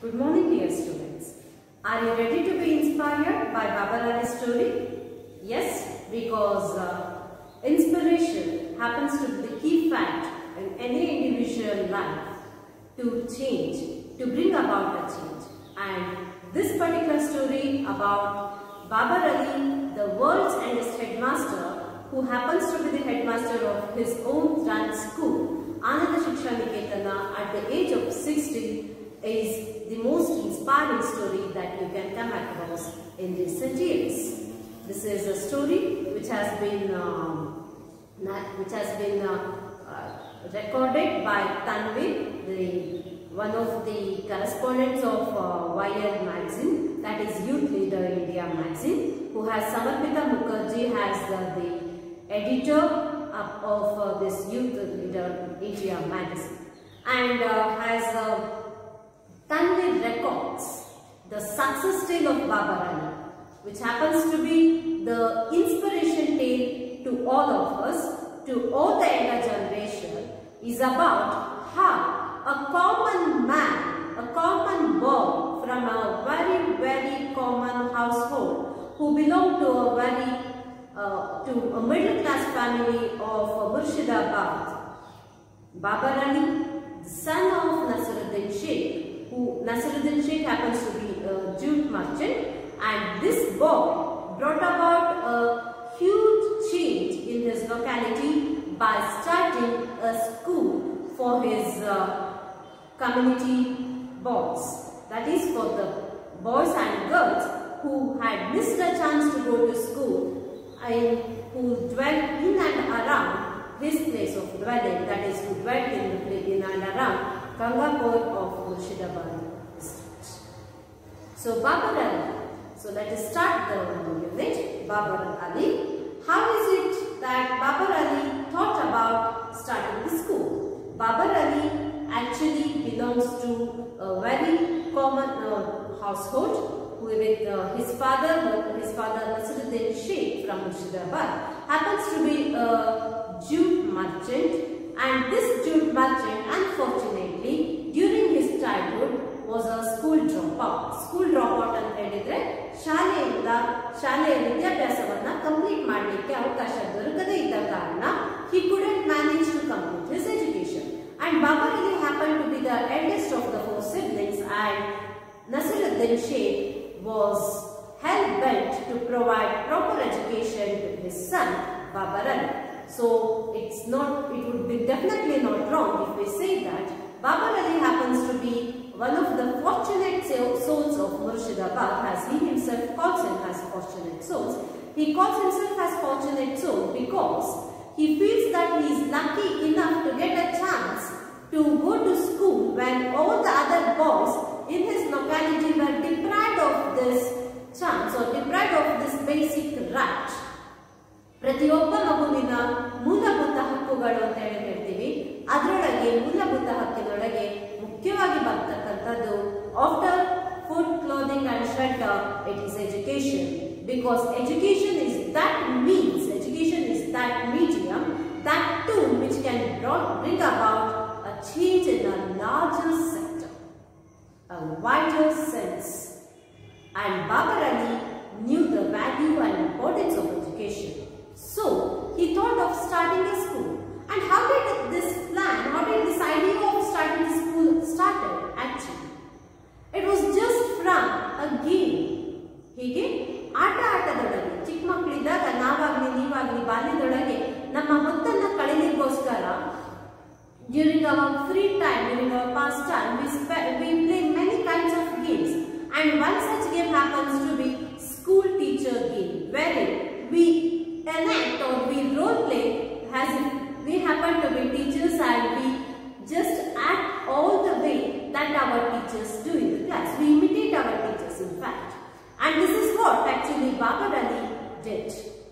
Good morning, dear students. Are you ready to be inspired by Babar Ali's story? Yes, because inspiration happens to be the key fact in any individual life to change, to bring about a change. And this particular story about Babar Ali, the world's eldest headmaster, who happens to be the headmaster of his own run school, Ananda Shiksha Niketana, at the age of 60, is the most inspiring story that you can come across in recent years. This is a story which has been recorded by Tanvir, one of the correspondents of YL magazine, that is Youth Leader India magazine, who has Samarpita Mukherjee as the editor of this Youth Leader India magazine, and has Tanvir records the success tale of Babar Ali, which happens to be the inspiration tale to all of us, to all the younger generation, is about how a common man, a common boy from a very common household who belonged to a middle class family of Murshidabad, Babar Ali, the son of Nasiruddin Sheikh, who Nasiruddin Sheikh happens to be a jute merchant, and this boy brought about a huge change in his locality by starting a school for his community boys, that is for the boys and girls who had missed a chance to go to school and who dwelt in and around his place of dwelling, that is who dwelt in and around Gangapur of Murshidabad district. So Babar Ali. So let us start the unit. Babar Ali. How is it that Babar Ali thought about starting the school? Babar Ali actually belongs to a very common household with his father Nasiruddin Sheikh from Murshidabad happens to be a jute merchant. And this jute merchant, unfortunately, during his childhood was a school dropout. School dropout ಅಂತ ಹೇಳಿದ್ರೆ ಶಾಲೆಯ ವಿದ್ಯಾಭ್ಯಾಸವನ್ನ complete ಮಾಡಲಿಕ್ಕೆ ಅವಕಾಶ ದೊರಕದೇ ಇದ್ದ ಕಾರಣ he couldn't manage to complete his education. And Babar Ali happened to be the eldest of the four siblings, and Nasiruddin Sheikh was hell-bent to provide proper education to his son Babar Ali. So it would be definitely not wrong if we say that Babar Ali happens to be one of the fortunate souls of Murshidabad, as he himself calls him as fortunate souls. He calls himself as fortunate soul because he feels that he is lucky enough to get a chance to go to school when all the other boys in his locality were deprived of this chance or deprived of this basic right. ಪ್ರತಿಯೊಬ್ಬ ಮಗುವಿನ ಮೂಲಭೂತ ಹಕ್ಕುಗಳು ಅಂತ ಹೇಳ್ತೀವಿ. ಅದರೊಳಗೆ ಮೂಲಭೂತ ಹಕ್ಕಿನೊಳಗೆ ಮುಖ್ಯವಾಗಿ ಬರ್ತಕ್ಕಂಥದ್ದು after food, clothing and shelter, it is education. Because education is that means, education is that medium, that tool which can bring about a change in a larger sector, a wider sense. And Babar Ali knew the value and importance of education. So he thought of starting a school. And how did this idea of starting the school started actually? It was just from a game. ಹೀಗೆ ಆಟದೊಳಗೆ ಚಿಕ್ಕ ಮಕ್ಕಳಿದ್ದಾಗ ನಾವಾಗ್ಲಿ ನೀವಾಗ್ಲಿ ಬಾಲ್ಯದೊಳಗೆ ನಮ್ಮ ಹೊತ್ತನ್ನ ಕಳೆಯಲಿಕ್ಕೋಸ್ಕರ during our free time, during our past time, we play many kinds of games. And one such game happens to be school teacher game, wherein we enact or we role play as if we happen to be teachers and we just act all the way that our teachers do in the class. We imitate our teachers in fact. And this is what actually Babar Ali did.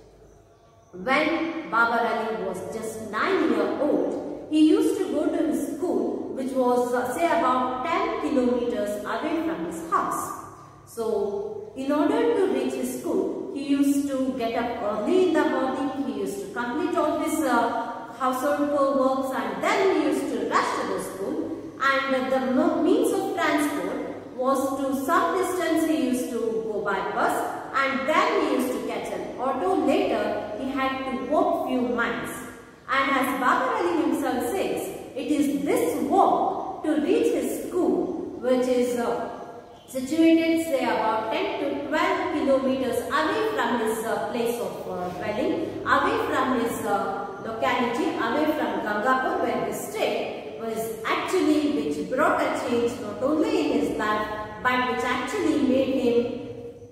When Babar Ali was just 9 years old, he used to go to his school, which was say about 10 kilometers away from his house. So in order to reach his school, he used to get up early in the morning, he used to complete all his household works, and then he used to rush to the school. And the means of transport was to some distance he used to go by bus, and then he used to catch an auto. Later he had to walk few miles. And as Babar Ali himself says, it is this walk to reach his school, which is situated say about 10 to 12 kilometers away from his place of dwelling, away from his locality, away from Gangapur where he stayed, was actually which brought a change not only in his life but which actually made him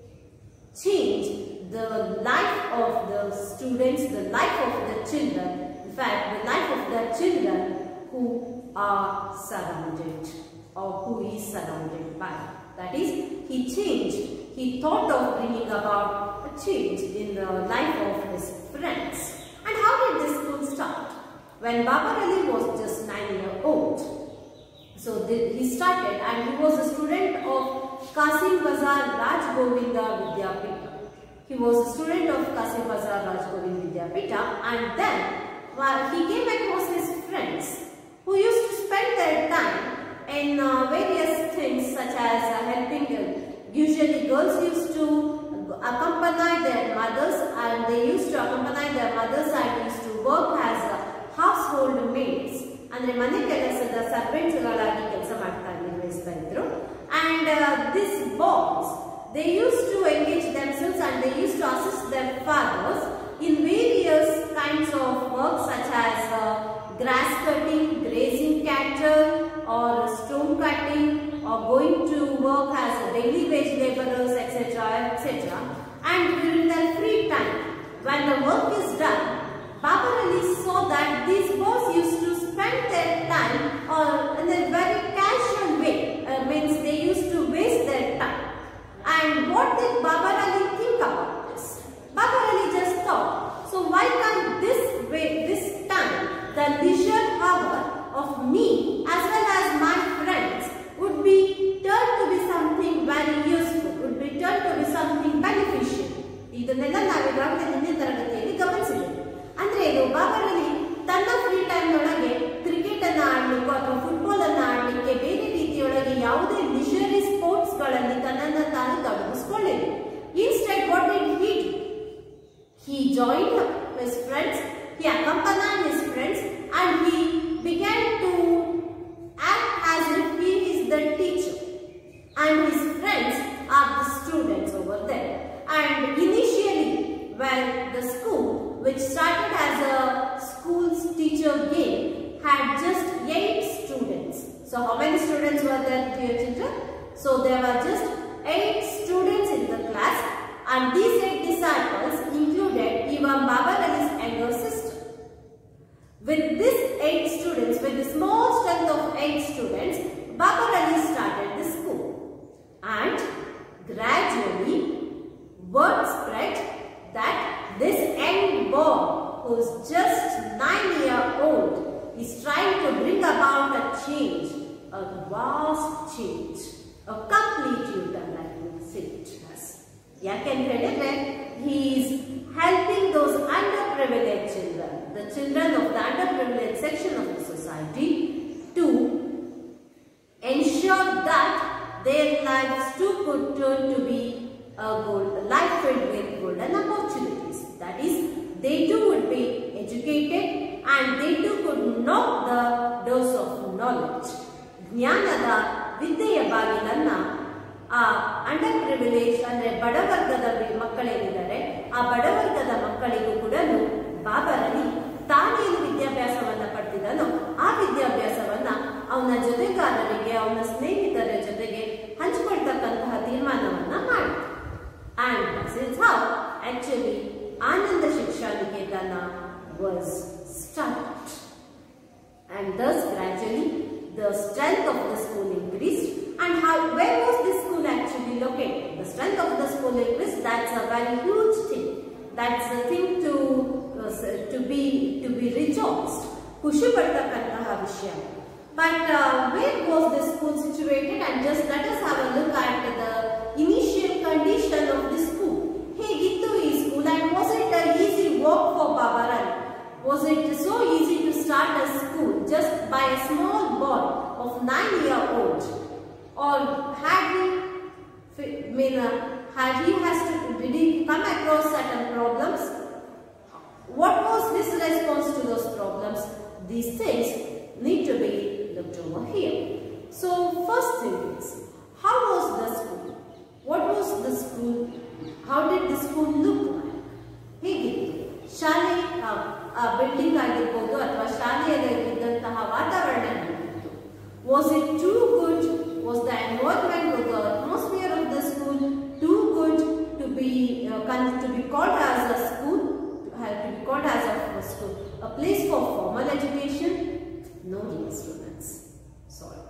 change the life of the students, the life of the children, in fact the life of the children who are surrounded or who is surrounded by. That is, he changed, he thought of bringing about a change in the life of his friends. And how did this school start? When Babar Ali was just 9 years old, so he started, and he was a student of Kasim Bazar Raj Govinda Vidyapita. He was a student of Kasim Bazar Raj Govinda Vidyapita, and then he came across his friends who used to spend their time in various things such as helping them. Usually girls used to accompany their mothers, and they used to accompany their mothers and used to work as household maids. Andre mane kelasada servants galagi ಕೆಲಸ ಮಾಡ್ತಾ ನಿರ್ವಹಿಸ್ತಾ ಇದ್ರು. And these boys, they used to engage themselves and they used to assist their fathers in various kinds of work such as grass cutting, grazing cattle, or stone cutting, or going to work as daily wage laborers, etc., etc. And during their free time, when the work is done, Babar Ali saw that these boys used to spend their time in a very casual way, means they used to waste their time. And what did Babar Ali think about this? Babar Ali just thought, so why can't this time, the leisure hour of me as well as my friends would be turned to be something very useful, would be turned to be something beneficial. ಇದನ್ನೆಲ್ಲ ನಾವು ಈಗಾಗಲೇ ಹಿಂದಿನ ತರಗತಿಯಲ್ಲಿ ಗಮನಿಸಿದ್ದೇವೆ. ಅಂದ್ರೆ ಇದು ಬಾಬರ್ ಅಲಿ ತನ್ನ free time ಒಳಗೆ ಕ್ರಿಕೆಟ್ ಅನ್ನು ಆಡಲಿಕ್ಕೆ ಅಥವಾ ಫುಟ್ಬಾಲ್ ಅನ್ನು ಆಡಲಿಕ್ಕೆ ಬೇರೆ ರೀತಿಯೊಳಗೆ ಯಾವುದೇ ಲಿಷರಿ ಸ್ಪೋರ್ಟ್ಸ್ ಗಳಲ್ಲಿ ತನ್ನನ್ನು ತಾನು ತೊಡಗಿಸಿಕೊಳ್ಳಿಲ್ಲ. Instead, what did he do? He joined his friends, he accompanied his friends, and he began to act as if he is the teacher and his friends are the students over there. And initially, when the school, which started as a school's teacher game, had just 8 students. So how many students were there, dear children? So there were just 8 students in the class, and these 8 disciples included even Babar Ali's younger sister. With these 8 students, with the small strength of 8 students, Babar Ali started the school. And gradually, word spread that this young boy, who is just 9 years old, is trying to bring about a change, a vast change, a complete U-turn, like we say it as. Yakendredre, he is helping those underprivileged children, the children of the underprivileged section of the society, to ensure that their lives too could turn to be a life filled with golden opportunities. That is, they too would be educated and they too could knock the doors of knowledge. ಜ್ಞಾನದ ವಿದ್ಯೆಯ ಬಾಗಿಲನ್ನ ಆ under privilege ಅಂದ್ರೆ ಬಡವರ್ಗದ ಮಕ್ಕಳೇನಿದ್ದಾರೆ ಆ ಬಡವರ್ಗದ ಮಕ್ಕಳಿಗೂ ಕೂಡ ಬಾಬರ್ ಅಲಿ ತಾನೇನು ವಿದ್ಯಾಭ್ಯಾಸವನ್ನ ಪಡೆದಿದ್ದಾನೋ ಆ ವಿದ್ಯಾಭ್ಯಾಸವನ್ನ ಅವನ ಜೊತೆಗಾರರಿಗೆ ಅವನ ಸ್ನೇಹಿತರ ಜೊತೆಗೆ ಹಂಚಿಕೊಳ್ತಕ್ಕಂತಹ ತೀರ್ಮಾನವನ್ನ ಮಾಡಿದ. And this is how actually Ananda Shiksha Niketana was started. And thus gradually the strength of the school increased. And where was this school actually located? The strength of the school increased. That's a very huge thing. That's a thing to be rejoiced. Khushi padtakantaha vishaya. But where was this school situated? And just let us have a look at the initial condition of this school. Hegittu ee school, and was it an easy work for Babar Ali? Was it so easy to start a school just by a small boy of 9 years old? Or had he did he come across certain problems? What was his response to those problems? These things need to be looked over here. So first thing is, how was the school? What was the school? How did the school look like? ಹೇಗಿತ್ತು? ಶಾಲೆ building ಆಗಿರಬಹುದು ಅಥವಾ ಶಾಲೆಯಲ್ಲಿ ಇದ್ದಂತಹ ವಾತಾವರಣ ಹೇಗಿತ್ತು? Was it too good? Was the environment or the atmosphere of the school too good to be called as a school? To be called as a school, a place for formal education? No, dear students. Sorry.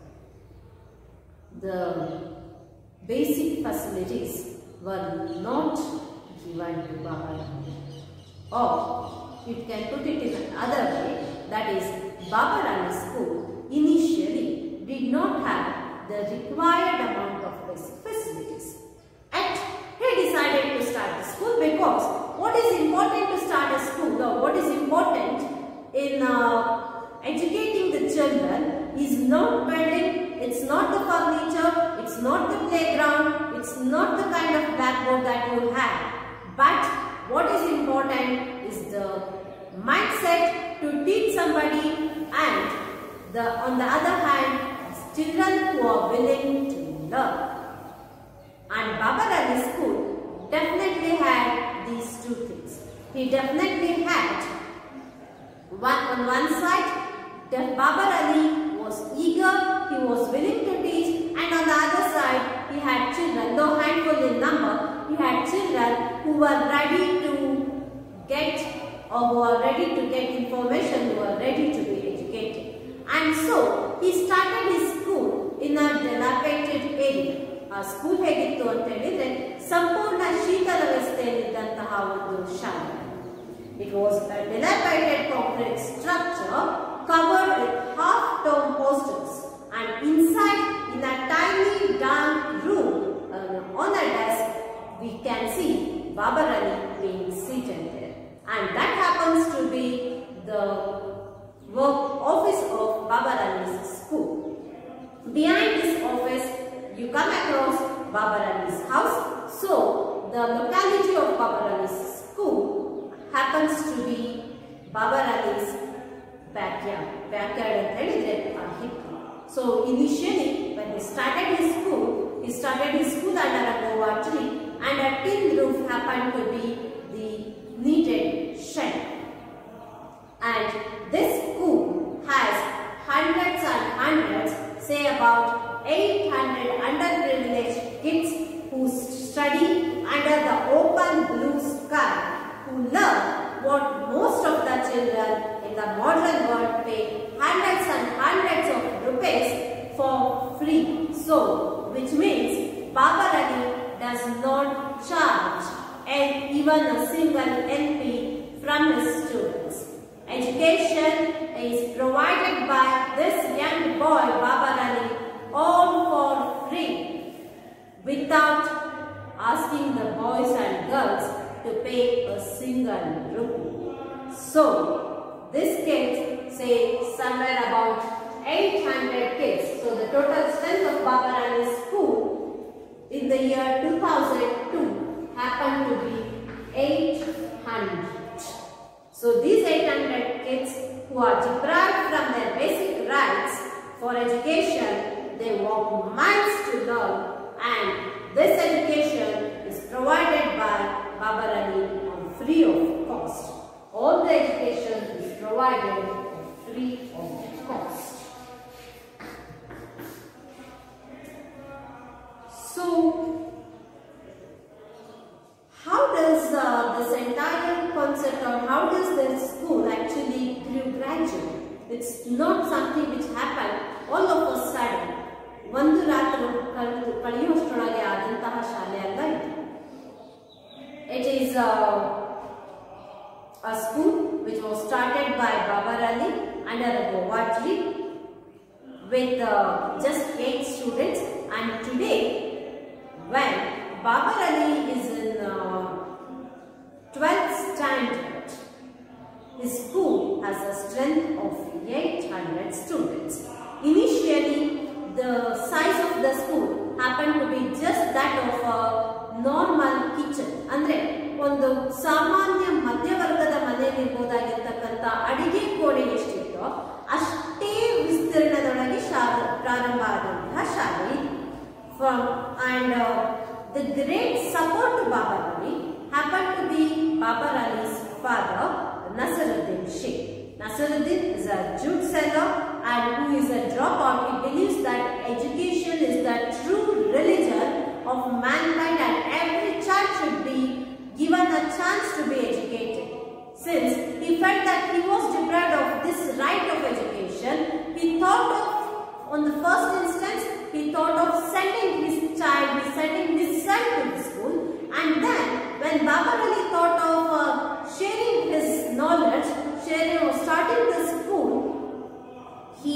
The basic facilities were not given to Babarani. Or you can put it in another way, that is, Babarani school initially did not have the required amount of basic facilities. And he decided to start the school because what is important to start a school, or what is important in educating the children, is not building, it's not the furniture, it's not the playground, it's not the kind of blackboard that you have. But what is important is the mindset to teach somebody, and on the other hand, children who are willing to learn. And Babarani school definitely had these two things. He definitely had on one side, Babarani was eager, he was willing to teach, and on the other side, he had children, though handful in number, he had children who were ready to get, or who are ready to get information, who are ready to be educated. And so, he started his school in a dilapidated area. A school ಹೇಗಿತ್ತು ಅಂತ ಹೇಳಿದ್ರೆ ಸಂಪೂರ್ಣ ಶೀತಲ ವ್ಯವಸ್ಥೆಯಲ್ಲಿದ್ದಂತಹ ಒಂದು ಶಾಲೆ. It was a dilapidated concrete structure covered with half-tone posters, and inside, in a tiny dark room, on a desk, we can see Babarani being seated there, and that happens to be the work office of Babarani's school. Behind this office, you come across Babarani's house. So, the locality of Babarani's school happens to be Babarani's backyard. Backyard and ಹೇಳಿದ್ರೆ So, initially, when he started his school under a guava tree, and a tin roof happened to be the needed shed. And this school has hundreds and hundreds, say about 800 underprivileged kids who study under the open blue sky, who learn what most of the children in the modern world pay hundreds and hundreds of rupees for free. So, which means Babarani does not charge even a single NP from his students. Education is provided by this young boy Babarani all for free, without asking the boys and girls to pay a single rupee. So, this kids say somewhere about 800 kids. So, the total strength of Babarani school in the year 2002 happened to be 800. So, these 800 kids who are deprived from their basic rights for education, they walk miles to learn, and this education is provided by Babarani on free of cost. All the education is provided free of cost. So, how does this entire concept, or how does this school actually grew gradually? It's not something which happened all of a sudden. ಒಂದು ರಾತ್ರಿ ಕಳೆಯುವಷ್ಟರೊಳಗೆ ಆದಂತಹ ಶಾಲೆ ಅಲ್ಲ ಇದು. It is a school which was started by Babarani under a guava tree with just 8 students, and today when Babarani is in 12th standard, his school has a strength of 800 students. Initially, the size of the school happened to be just that of ಅಂದ್ರೆ ಒಂದು ಸಾಮಾನ್ಯ ಮಧ್ಯವರ್ಗದ ಮನೆಯಲ್ಲಿರ್ಬೋದಾಗಿರ್ತಕ್ಕಂಥ ಅಡಿಗೆ ಕೋಣೆ ಎಷ್ಟಿತ್ತೋ ಅಷ್ಟೇ ವಿಸ್ತೀರ್ಣದೊಳಗೆ ಪ್ರಾರಂಭ ಆದಂತಹ ಶಾಲೆ. And the great support to Babar Ali happened to be Babar Ali's father, Nasiruddin Sheikh. Nasiruddin is a jute seller and who is a dropout. He believes that education is the true religion of mankind and every child should be given a chance to be educated. Since he felt that he was deprived of this right of education, he thought of, on the first instance, he thought of sending his son to the school, and then when Babar Ali thought of sharing his knowledge, starting the school, he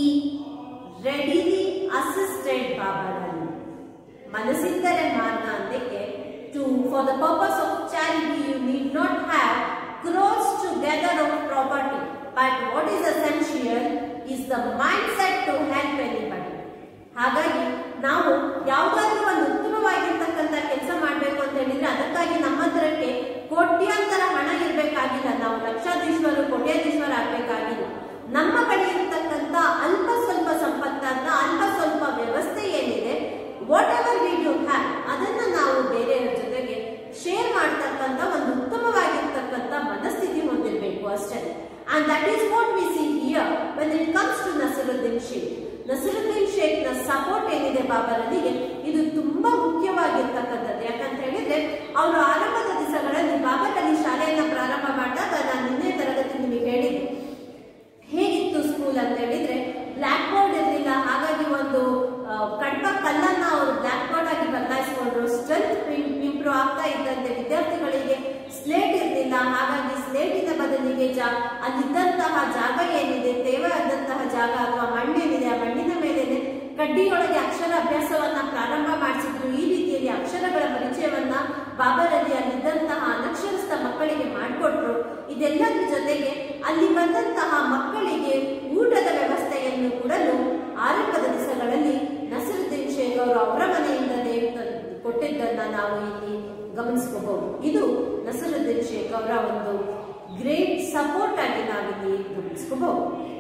readily assisted Babar Ali. Manasiddare marga andike for the purpose of charity you need not have crores together of property, but what is essential is the mindset to help anybody. ಹಾಗಾಗಿ ನಾವು ಯಾವುದಾದ್ರೂ ಒಂದು ಉತ್ತಮವಾಗಿರ್ತಕ್ಕಂಥ ಕೆಲಸ ಮಾಡಬೇಕು ಅಂತ ಹೇಳಿದ್ರೆ ಅದಕ್ಕಾಗಿ ನಮ್ಮ ಹತ್ರಕ್ಕೆ ಕೋಟ್ಯಾಂತರ ಹಣ ಇರಬೇಕಾಗಿಲ್ಲ, ನಾವು ಲಕ್ಷಾಧೀಶ್ವರು ಕೋಟ್ಯಾಧೀಶ್ವರ ಆಗಬೇಕಾಗಿಲ್ಲ. ನಮ್ಮ ಕಡೆ ಇರತಕ್ಕಂಥ ಅಲ್ಪ ಸ್ವಲ್ಪ ಸಂಪತ್ತನ್ನ, ಅಲ್ಪ ಸ್ವಲ್ಪ ವ್ಯವಸ್ಥೆ ಏನಿದೆ, whatever we do have, ಅದನ್ನ ನಾವು ಬೇರೆಯವರ ಜೊತೆಗೆ ಶೇರ್ ಮಾಡ್ತಕ್ಕಂಥ ಒಂದು ಉತ್ತಮವಾಗಿರ್ತಕ್ಕಂಥ ಮನಸ್ಥಿತಿ ಹೊಂದಿರಬೇಕು ಅಷ್ಟೇ. And that is what we see here when it comes to Nasiruddin Sheikh. ನಸಿರುದ್ದೀನ್ Sheikh ನ ಸಪೋರ್ಟ್ ಏನಿದೆ ಬಾಬರ್ ಅಲಿಗೆ, ಇದು ತುಂಬಾ ಮುಖ್ಯವಾಗಿರ್ತಕ್ಕಂಥದ್ದು. ಯಾಕಂತ ಹೇಳಿದ್ರೆ ಅವರು ಆರಂಭದ ದಿವಸಗಳಲ್ಲಿ ಬಾಬರ್ ಅಲಿ ಶಾಲೆಯನ್ನ ಪ್ರಾರಂಭ ಮಾಡಿದಾಗ ನಾನು ನಿನ್ನೆ ತರಗತಿ ನಿಮಗೆ ಹೇಳಿದ್ದೆ ಹೇಗಿತ್ತು ಸ್ಕೂಲ್ ಅಂತ ಹೇಳಿದ್ರೆ ಬ್ಲಾಕ್ ಬೋರ್ಡ್ ಇರಲಿಲ್ಲ. ಹಾಗಾಗಿ ಒಂದು ಕಡ್ಪ ಕಲ್ಲನ್ನ ಅವರು ಬ್ಲಾಕ್ ಬೋರ್ಡ್ ಆಗಿ ಬದಲಾಯಿಸಿಕೊಂಡ್ರು. ಸ್ಟ್ರೆಂತ್ ಇಂಪ್ರೂವ್ ಆಗ್ತಾ ಇದ್ದಂತೆ ವಿದ್ಯಾರ್ಥಿಗಳಿಗೆ ಸ್ಲೇಟ್ ಇರಲಿಲ್ಲ. ಹಾಗಾಗಿ ಸ್ಲೇಟಿನ ಬದಲಿಗೆ ಅಲ್ಲಿದ್ದಂತಹ ಜಾಗ ಏನಿದೆ, ತೇವಾದಂತಹ ಜಾಗ ಅಥವಾ ಮಣ್ಣೇನಿದೆ, ಆ ಮಣ್ಣಿನ ಮೇಲೆ ಕಡ್ಡಿಯೊಳಗೆ ಅಕ್ಷರ ಅಭ್ಯಾಸವನ್ನ ಪ್ರಾರಂಭ ಮಾಡಿಸಿದ್ರು. ಈ ರೀತಿಯಲ್ಲಿ ಅಕ್ಷರಗಳ ಪರಿಚಯವನ್ನ ಬಾಬರ್ ಅಲಿ ಅಲ್ಲಿದ್ದಂತಹ ಅನಕ್ಷರಸ್ಥ ಮಕ್ಕಳಿಗೆ ಮಾಡಿಕೊಟ್ರು. ಇದೆಲ್ಲದರ ಜೊತೆಗೆ ಅಲ್ಲಿ ಬಂದಂತಹ ಮಕ್ಕಳಿಗೆ ಊಟದ ವ್ಯವಸ್ಥೆಯನ್ನು ಕೂಡ ಆರಂಭದ ದಿವಸಗಳಲ್ಲಿ ನಸಿರುದ್ದೀನ್ ಶೇಖ್ ಅವರು ಅವರ ಮನೆಯಿಂದಲೇ ಕೊಟ್ಟಿದ್ದನ್ನ ನಾವು ಇಲ್ಲಿ ಗಮನಿಸಬಹುದು. ಇದು ನಸಿರುದ್ದೀನ್ ಶೇಖ್ ಅವರ ಒಂದು ಗ್ರೇಟ್ ಸಪೋರ್ಟ್ ಆಗಿ ನಾವಿಲ್ಲಿ ಗಮನಿಸಬಹುದು.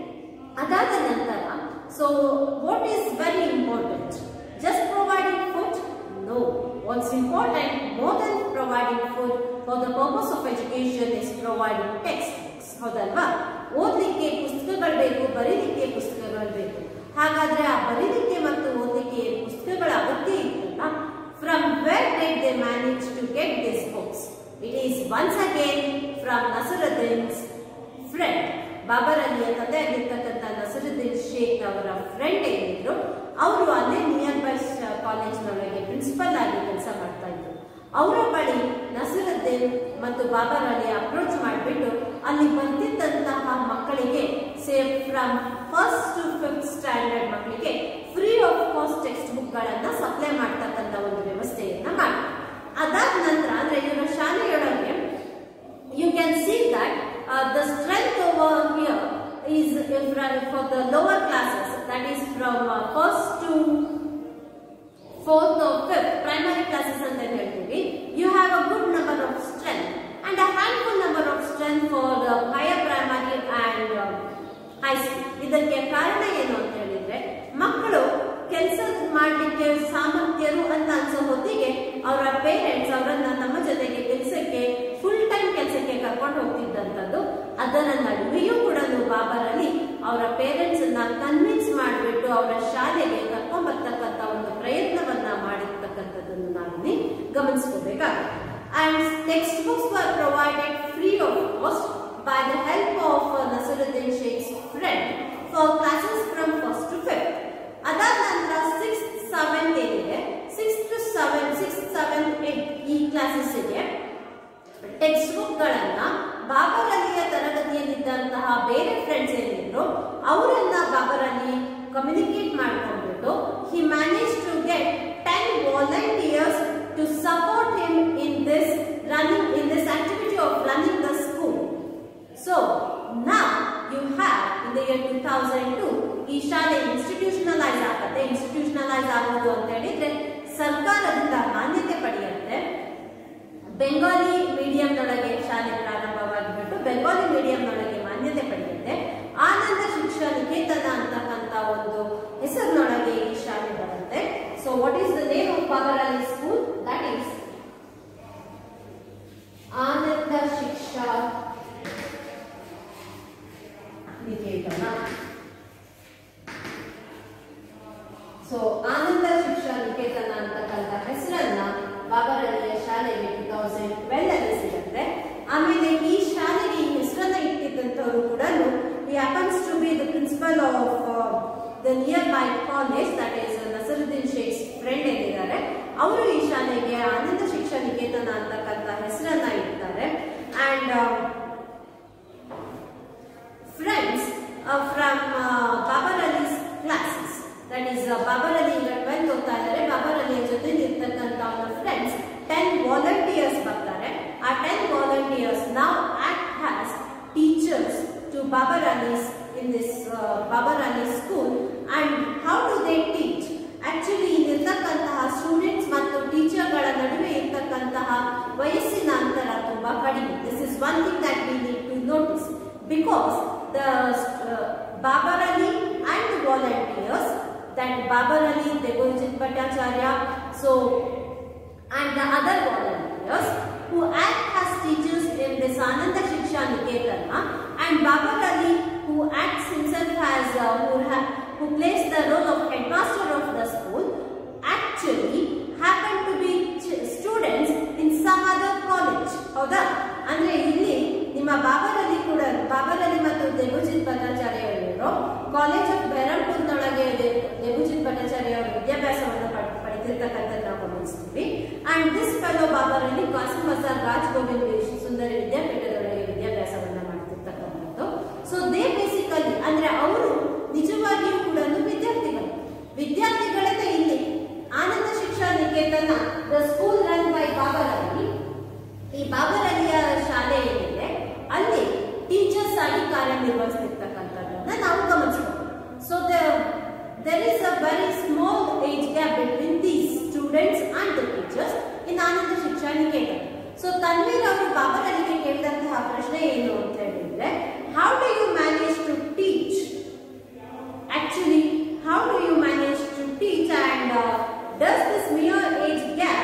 ಅದಾದ ನಂತರ so what is very important? Just providing food? No. What's important more than providing food for the purpose of education is providing text books. ಹೌದಲ್ವಾ? ಓದಲಿಕ್ಕೆ ಪುಸ್ತಕಗಳು ಬೇಕು, ಬರೀಲಿಕ್ಕೆ ಪುಸ್ತಕಗಳು ಬೇಕು. ಹಾಗಾದ್ರೆ ಆ ಬರೀಲಿಕ್ಕೆ ಮತ್ತು ಓದಲಿಕ್ಕೆ ಪುಸ್ತಕಗಳ ಅಗತ್ಯ ಇತ್ತಲ್ಲ, from where did they manage to get this books? It is once again from Nasiruddin's friend. Babar ಅಲಿಯ ತಂದೆ ಆಗಿರ್ತಕ್ಕಂಥ ನಸಿರುದ್ದೀನ್ ಶೇಖ್ ಅವರ ಫ್ರೆಂಡ್ ಏನಿದ್ರು ಅವರು ಅಲ್ಲೇ ನಿಯರ್ ಬೈ ಕಾಲೇಜ್ನೊಳಗೆ ಪ್ರಿನ್ಸಿಪಲ್ ಆಗಿ ಕೆಲಸ ಮಾಡ್ತಾ ಇದ್ರು. ಅವರ ಬಳಿ ನಸಿರುದ್ದೀನ್ ಮತ್ತು ಬಾಬರ್ ಅಲಿ ಅಪ್ರೋಚ್ ಮಾಡಿಬಿಟ್ಟು ಅಲ್ಲಿ ಬಂದಿದ್ದಂತಹ ಮಕ್ಕಳಿಗೆ from first to 5th standard ಮಕ್ಕಳಿಗೆ free of cost text book ಗಳನ್ನ ಸಪ್ಲೈ ಮಾಡ್ತಕ್ಕಂಥ ಒಂದು ವ್ಯವಸ್ಥೆಯನ್ನ ಮಾಡಿ. ಅದಾದ ನಂತರ ಅಂದ್ರೆ ಇವರ ಶಾಲೆಯೊಳಗೆ you can see that the strength over here is for the lower classes, that is from 1st to 4th or 5th primary classes anta heltivi. You have a good number of strength and a handful number of strength for higher primary and high school. ಇದಕ್ಕೆ ಕಾರಣ ಏನು ಅಂತ ಹೇಳಿದ್ರೆ ಮಕ್ಕಳು ಕೆಲಸ ಮಾಡಲಿಕ್ಕೆ ಸಾಮರ್ಥ್ಯರು ಅಂತ ಅನ್ಸೋ ಹೊತ್ತಿಗೆ ಅವರ ಪೇರೆಂಟ್ಸ್ ಅವರನ್ನ ನಮ್ಮ ಜೊತೆಗೆ ಕೆಲಸಕ್ಕೆ ಫುಲ್ ಟೈಮ್ ಕೆಲಸಕ್ಕೆ ಕರ್ಕೊಂಡು ಹೋಗ್ತಿದ್ದಂಥದ್ದು. ಅದರ ನಡುವೆಯೂ ಕೂಡ ಬಾಬರ್ ಅಲಿ ಅವರ ಪೇರೆಂಟ್ಸ್ ಅನ್ನ ಕನ್ವಿನ್ಸ್ ಮಾಡಿಬಿಟ್ಟು ಅವರ ಶಾಲೆಗೆ ಕರ್ಕೊಂಡ್ ಬರ್ತಕ್ಕಂಥ ಒಂದು ಪ್ರಯತ್ನವನ್ನ ಮಾಡಿರ್ತಕ್ಕಂಥದ್ದನ್ನು ನಾವಿಲ್ಲಿ ಗಮನಿಸ್ಕೋಬೇಕಾಗುತ್ತೆ. And textbooks were provided free of cost by the help of Nasiruddin Sheikh's friend for classes from 1st to 5th. ಅದಾದ ನಂತರ 6th 7th ಏನಿದೆ, 6th to 7th 8th ಈ ಕ್ಲಾಸಸ್ಗೆ ಟೆಕ್ಸ್ಟ್ ಬುಕ್ ಗಳನ್ನ ಬಾಬರ್ ಅಲಿಯ ತರಗತಿಯಲ್ಲಿದ್ದಂತಹ ಬೇರೆ ಫ್ರೆಂಡ್ಸ್ ಏನಿದ್ರು ಅವರನ್ನ ಬಾಬರ್ ಅಲಿ ಕಮ್ಯುನಿಕೇಟ್ ಮಾಡ್ಕೊಂಡ್ಬಿಟ್ಟು he managed to get 10 volunteers to support him in this activity of running the school. So now you have in the year 2002 ಈ ಶಾಲೆ institutionalised ಆಗುತ್ತೆ. Institutionalised ಆಗೋದು ಅಂತ ಹೇಳಿದ್ರೆ ಸರ್ಕಾರದಿಂದ ಮಾನ್ಯತೆ ಪಡೆಯುತ್ತೆ. ಬೆಂಗಾಲಿ ಮೀಡಿಯಂನೊಳಗೆ ಶಾಲೆ ಪ್ರಾರಂಭವಾಗಿಬಿಟ್ಟು ಬೆಂಗಾಲಿ ಮೀಡಿಯಂನೊಳಗೆ ಮಾನ್ಯತೆ ಪಡೆಯುತ್ತೆ. ಆನಂದ ಶಿಕ್ಷಾ ನಿಕೇತನ ಅಂತಕ್ಕಂಥ ಒಂದು ಹೆಸರಿನೊಳಗೆ ಈ ಶಾಲೆ ಬರುತ್ತೆ. So what is the name of Babar Ali school? That is Ananda Shiksha Niketana. So Ananda Shiksha Niketana ಅಂತಕ್ಕಂಥ ಹೆಸರನ್ನ ಬಾಬರ್ ಅಲಿಯ ಶಾಲೆಗೆ 2012 ಅಲ್ಲಿ ಸಿಗುತ್ತೆ. ಆಮೇಲೆ ಈ ಶಾಲೆಗೆ ಈ ಹೆಸರನ್ನ ಇಟ್ಟಿದ್ದಂಥವರು ಕೂಡ he happens to be the principal of the nearby college, that is Nasaruddin Sheikh's friend ಏನಿದ್ದಾರೆ ಅವರು ಈ ಶಾಲೆಗೆ ಆನಂದ ಶಿಕ್ಷಾ ನಿಕೇತನ ಅಂತಕ್ಕಂಥ ಹೆಸರನ್ನ ಇಡ್ತಾರೆ. And friends from Babar Ali's classes, that is Babar Ali ಈಗ 12th ಓದ್ತಾ ಇದ್ದಾರೆ. ಬಾಬರ್ ಅಲಿಯ ಜೊತೆ ಇರ್ತಕ್ಕಂಥ ಅವರ ಫ್ರೆಂಡ್ಸ್ 10 ವಾಲಂಟಿಯರ್ಸ್ ಬರ್ತಾರೆ. ಆ 10 volunteers now act as teachers to Babar Ali's in this Babar Ali school. And how do they teach? Actually ಇಲ್ಲಿರ್ತಕ್ಕಂತಹ ಸ್ಟೂಡೆಂಟ್ಸ್ ಮತ್ತು ಟೀಚರ್ಗಳ ನಡುವೆ ಇರ್ತಕ್ಕಂತಹ ವಯಸ್ಸಿನ ಅಂತರ ತುಂಬಾ ಕಡಿಮೆ. This is one thing that we need to notice, because the Babar Ali and the volunteers, that Babar Ali, Debojit Bhattacharya, so and the other volunteers who act as teachers in this Ananda Shiksha Niketana, and Babar Ali who acts himself as who plays the role of headmaster of the school, actually happen to be students in some other college. ಹೌದಾ? ಅಂದ್ರೆ ಇಲ್ಲಿ ನಿಮ್ಮ ಬಾಬರ್ ಅಲಿ ಕೂಡ, ಬಾಬರ್ ಅಲಿ ಮತ್ತು ದೇಬುಜಿತ್ ಭಟ್ಟಾಚಾರ್ಯ ಅವರು college of ಬೆರಂಪುರ್ನೊಳಗೆ ದೇಬುಜಿತ್ ಭಟ್ಟಾಚಾರ್ಯ ಅವರು ವಿದ್ಯಾಭ್ಯಾಸವನ್ನು ಪಡೆದಿರ್ತಕ್ಕಂಥದ್ದು ನಾವು ಗಮನಿಸ್ತೀವಿ. And this fellow Babar Ali Kasim Bazar Raj Govind Sundari ವಿದ್ಯಾಪೀಠದೊಳಗೆ ವಿದ್ಯಾಭ್ಯಾಸವನ್ನ ಮಾಡ್ತಿರ್ತಕ್ಕಂಥದ್ದು. ಸೊ ದೇ ಬೇಸಿಕಲಿ ಅಂದ್ರೆ ಅವರು ನಿಜವಾಗಿಯೂ ಕೂಡ ವಿದ್ಯಾರ್ಥಿಗಳೇ ಇಲ್ಲಿ Ananda Shiksha Niketana, the school run by Babar Ali. ಈ ಬಾಬರ್ ಅಲಿಯ ಶಾಲೆ ಏನಿದೆ ಅಲ್ಲಿ ಟೀಚರ್ಸ್ ಆಗಿ ಕಾರ್ಯನಿರ್ವಹಿಸ್ತಿರ್ತಕ್ಕಂಥದ್ದನ್ನ ನಾವು ಗಮನಿಸಬಹುದು. So there is a very small age gap between these students and the teachers in Ananda Shiksha Niketana. So Tanveer ಅವರು ಬಾಬರ್ ಅಲಿಗೆ ಕೇಳಿದಂತಹ ಪ್ರಶ್ನೆ ಏನು ಅಂತ ಹೇಳಿದ್ರೆ, how do you manage to teach? Actually, how do you manage to teach, and does this mere age gap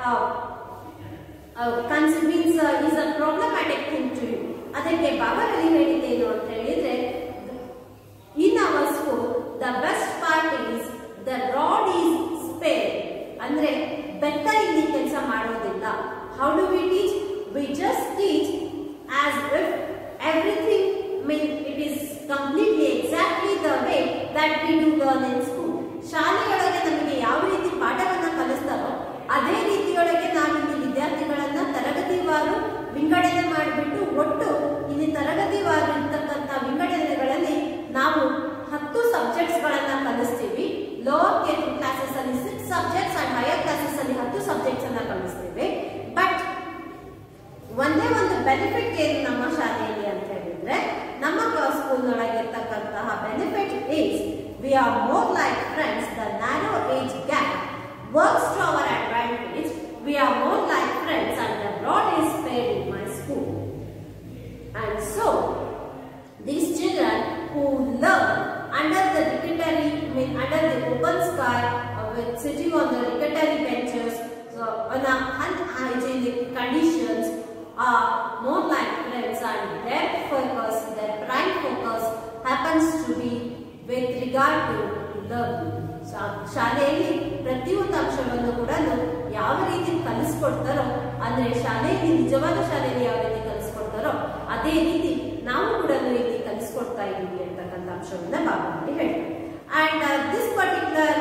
is a problematic thing to you? ಅದಕ್ಕೆ ಬಾಬರ್ ಅಲಿ ಹೇಳಿದ್ದೇನು ಅಂತ ಹೇಳಿದ್ರೆ, in our school the best part is the rod is spared. ಅಂದ್ರೆ ಬೆತ್ತ ಇಲ್ಲಿ ಕೆಲಸ ಮಾಡೋದಿಲ್ಲ. How do we teach? We just teach as if everything it is completely exactly the way that we do learn in school. ಶಾಲೆಯೊಳಗೆ ನಮಗೆ ಯಾವ ರೀತಿ ಪಾಠವನ್ನ ಕಲಿಸ್ತಾರೋ ಅದೇ ರೀತಿಯೊಳಗೆ ನಾವು ಇಲ್ಲಿ ವಿದ್ಯಾರ್ಥಿಗಳನ್ನ ತರಗತಿವಾರು ವಿಂಗಡಣೆ ಮಾಡಿಬಿಟ್ಟು ಒಟ್ಟು ಇಲ್ಲಿ ತರಗತಿವಾರು ಇರ್ತಕ್ಕಂಥ ವಿಂಗಡಣೆಗಳಲ್ಲಿ ನಾವು 10 ಸಬ್ಜೆಕ್ಟ್ಸ್ ಗಳನ್ನ ಕಲಿಸ್ತೀವಿ. ಲೋವರ್ ಕ್ಲಾಸಸ್ ಅಲ್ಲಿ 6 ಸಬ್ಜೆಕ್ಟ್ಸ್ ಅಂಡ್ ಹೈಯರ್ ಕ್ಲಾಸಸ್ ಅಲ್ಲಿ 10 ಸಬ್ಜೆಕ್ಟ್ಸ್ ಅನ್ನ ಕಲಿಸ್ತೀವಿ. ಬಟ್ ಒಂದೇ ಒಂದು ಬೆನಿಫಿಟ್ ಏನು ನಮ್ಮ ಶಾಲೆಯಲ್ಲಿ ಅಂತ ಹೇಳಿದ್ರೆ, ನಮ್ಮ ಸ್ಕೂಲ್ ನೊಳಗೆ ಇರ್ತಕ್ಕಂತಹ benefit is we are more like friends. The narrow age gap works to our advantage. We are more like friends and the rod is spared in my school. And so these children who learn under the under the open sky, with sitting on the rickety benches, so on unhygienic conditions, are more like friends, and their focus, their prime focus happens to be with regard to learning. ಶಾಲೆಯಲ್ಲಿ ಪ್ರತಿಯೊಂದು ಅಂಶವನ್ನು ಕೂಡ ಯಾವ ರೀತಿ ಕಲಿಸ್ಕೊಡ್ತಾರೋ, ಅಂದ್ರೆ ಶಾಲೆಯಲ್ಲಿ ನಿಜವಾದ ಶಾಲೆಯಲ್ಲಿ ಯಾವ ರೀತಿ ಕಲಿಸ್ಕೊಡ್ತಾರೋ ಅದೇ ರೀತಿ ನಾವು ಕೂಡ ಇಲ್ಲಿ ಕಲಿಸ್ಕೊಡ್ತಾ ಇದ್ದೀವಿ ಅಂತಕ್ಕಂಥ ಅಂಶವನ್ನ ಬಾಬರ್ ಅಲಿ ಹೇಳ್ತಾರೆ. And this particular